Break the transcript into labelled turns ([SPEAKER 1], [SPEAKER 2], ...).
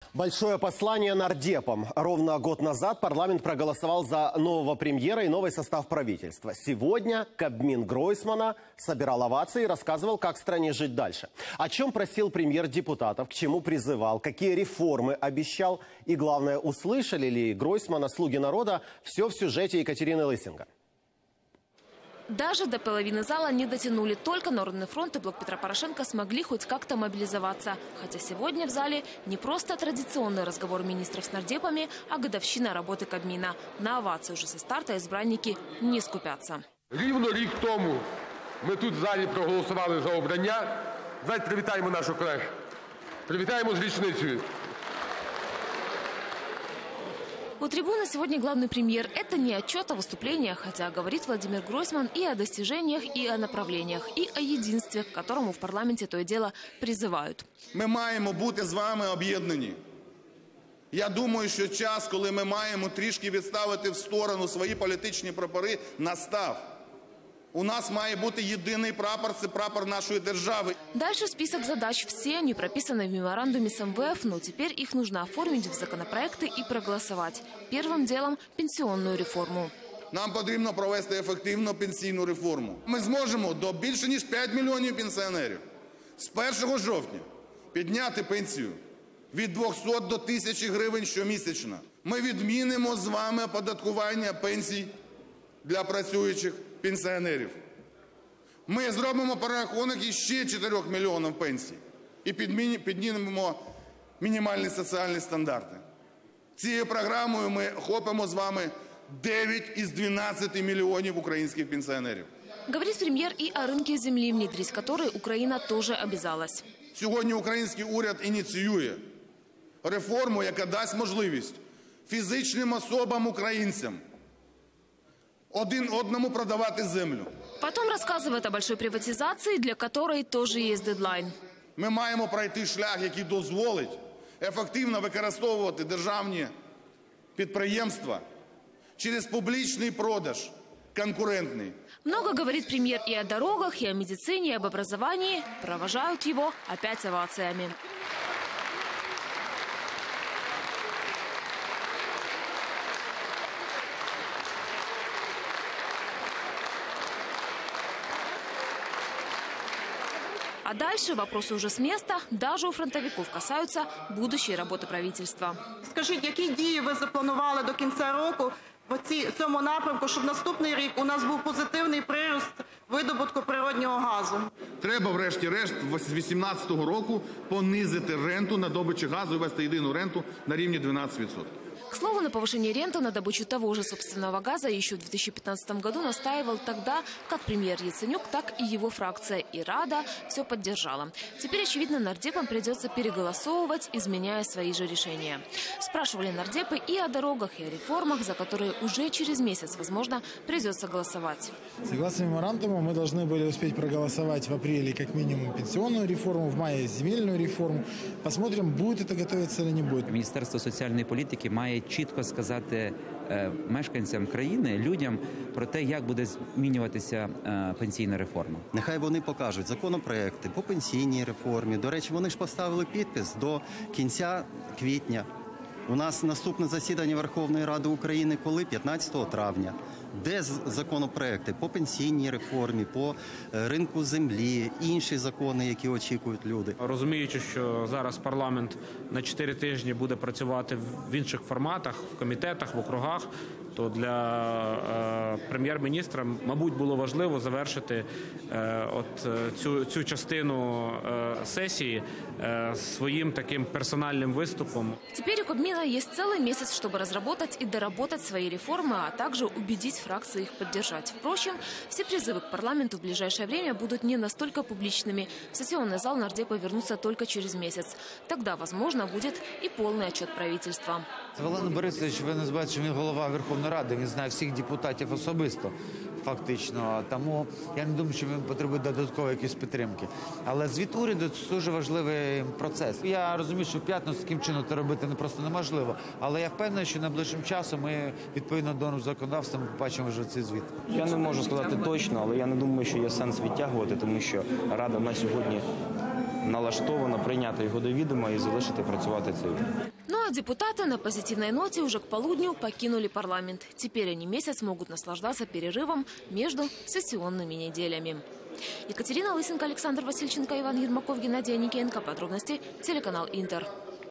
[SPEAKER 1] Большое послание нардепам. Ровно год назад парламент проголосовал за нового премьера и новый состав правительства. Сегодня Кабмин Гройсмана собирал овации и рассказывал, как стране жить дальше. О чем просил премьер депутатов, к чему призывал, какие реформы обещал. И главное, услышали ли Гройсмана слуги народа, все в сюжете Екатерины Лысенко.
[SPEAKER 2] Даже до половины зала не дотянули. Только Народный фронт и Блок Петра Порошенко смогли хоть как-то мобилизоваться. Хотя сегодня в зале не просто традиционный разговор министров с нардепами, а годовщина работы Кабмина. На овации уже со старта избранники не скупятся.
[SPEAKER 3] Рівно рік тому ми тут в залі проголосували за обрання. Давайте привітаємо наших колег. Привітаємо з річницею.
[SPEAKER 2] У трибуны сегодня главный премьер. Это не отчет о выступлениях, хотя говорит Владимир Гройсман и о достижениях, и о направлениях, и о единстве, к которому в парламенте то и дело призывают.
[SPEAKER 4] Ми маємо бути з вами об'єднані. Я думаю, що час, коли ми маємо трішки відставити в сторону свої політичні прапори, настав. У нас має бути єдиний прапор – це прапор нашої держави.
[SPEAKER 2] Дальше список задач. Все они прописаны в меморандуме с МВФ, но теперь их нужно оформить в законопроекты и проголосовать. Первым делом – пенсионную реформу.
[SPEAKER 4] Нам потрібно провести ефективну пенсійну реформу. Ми зможемо до більше ніж 5 мільйонів пенсіонерів з 1 жовтня підняти пенсію від 200 до 1000 гривень щомісячно. Ми відмінимо з вами оподаткування пенсій для працюючих пенсіонерів. Ми зробимо перерахунок іще 4 мільйонів пенсій і піднімемо мінімальні соціальні стандарти. Цією програмою ми охопимо з вами 9 із 12 миллионов украинских пенсионеров.
[SPEAKER 2] Говорит премьер и о рынке земли, внедрить который Украина тоже обязалась.
[SPEAKER 4] Сьогодні український уряд ініціює реформу, яка дасть можливість фізичним особам-українцям один одному продавати землю.
[SPEAKER 2] Потом рассказывает о большой приватизации, для которой тоже есть дедлайн.
[SPEAKER 4] Ми маємо пройти шлях, який дозволить ефективно використовувати державні підприємства через публичный продаж, конкурентный.
[SPEAKER 2] Много говорит премьер и о дорогах, и о медицине, и об образовании. Провожают его опять овациями. А дальше вопросы уже с места, даже у фронтовиков касаются будущей работы правительства.
[SPEAKER 5] Скажіть, які дії ви запланували до кінця року в цьому напрямку, щоб наступний рік у нас був позитивний прирост видобутку природнього газу?
[SPEAKER 4] Треба, врешті-решт, з 2018 року понизити ренту на добичу газу і ввести єдину ренту на рівні 12%.
[SPEAKER 2] К слову, на повышение ренты на добычу того же собственного газа еще в 2015 году настаивал тогда как премьер Яценюк, так и его фракция. И Рада все поддержала. Теперь, очевидно, нардепам придется переголосовывать, изменяя свои же решения. Спрашивали нардепы и о дорогах, и о реформах, за которые уже через месяц, возможно, придется голосовать.
[SPEAKER 6] Согласно меморандуму, мы должны были успеть проголосовать в апреле как минимум пенсионную реформу, в мае земельную реформу. Посмотрим, будет это готовиться или не будет.
[SPEAKER 7] Міністерство соціальної політики має чітко сказати мешканцям країни, людям про те, як буде змінюватися пенсійна реформа.
[SPEAKER 8] Нехай вони покажуть законопроекти по пенсійній реформі. До речі, вони ж поставили підпис до кінця квітня. У нас наступне засідання Верховної Ради України коли? 15 травня. Де законопроекти по пенсійній реформі, по ринку землі, інші закони, які очікують люди?
[SPEAKER 9] Розуміючи, що зараз парламент на 4 тижні буде працювати в інших форматах, в комітетах, в округах, то для прем'єр-міністра, мабуть, було важливо завершити цю частину сесії своим таким персональным выступом.
[SPEAKER 2] Теперь у Кабмина есть целый месяц, чтобы разработать и доработать свои реформы, а также убедить фракции их поддержать. Впрочем, все призывы к парламенту в ближайшее время будут не настолько публичными. В сессионный зал нардепы вернутся только через месяц. Тогда, возможно, будет и полный отчет правительства.
[SPEAKER 10] Володимир Борисович, ви не забувайте, що він голова Верховної Ради, він знає всіх депутатів особисто, фактично. Тому я не думаю, що він потребує додаткової якісь підтримки. Але звіт уряду – це дуже важливий процес. Я розумію, що в п'ятницю таким чином це робити просто неможливо, але я впевнений, що найближчим часом ми, відповідно до законодавства, побачимо вже цей звіт.
[SPEAKER 11] Я не можу сказати точно, але я не думаю, що є сенс відтягувати, тому що Рада на сьогодні налаштована прийняти його до відома і залишити працювати цей уряд.
[SPEAKER 2] Ну а депутаты на позитивной ноте уже к полудню покинули парламент. Теперь они месяц могут наслаждаться перерывом между сессионными неделями. Екатерина Лысенко, Александр Васильченко, Иван Ермаков, Геннадий Аникеенко. Подробности телеканал Интер.